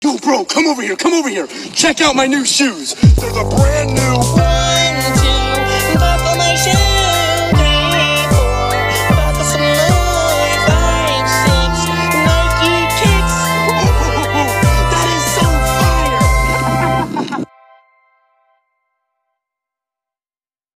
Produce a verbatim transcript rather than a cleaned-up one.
Yo, bro, come over here, come over here. Check out my new shoes. They're the brand new